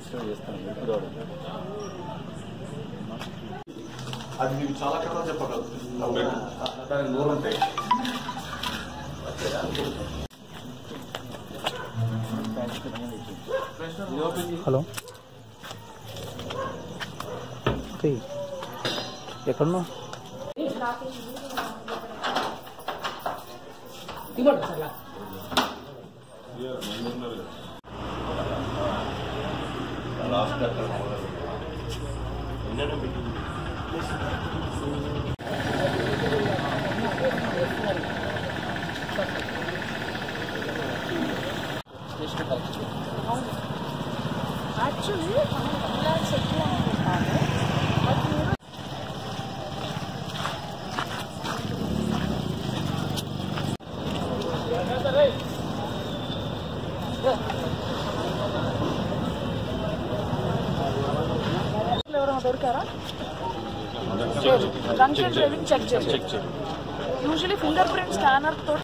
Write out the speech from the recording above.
Register చేస్తాను ఇప్పుడు అది మీకు చాలా కథ చెప్పగలదు దానికి నోరు ఉంటాయి. హలో ఎక్కడున్నా యాక్చువల్లీ ఎక్కువ అనుకుంటాను. ఎవరైనా దొరికారా? డ్రంక్ అండ్ డ్రైవింగ్ చెక్ చేస్తారు. యూజువల్లీ ఫింగర్ ప్రింట్ స్కానర్ తో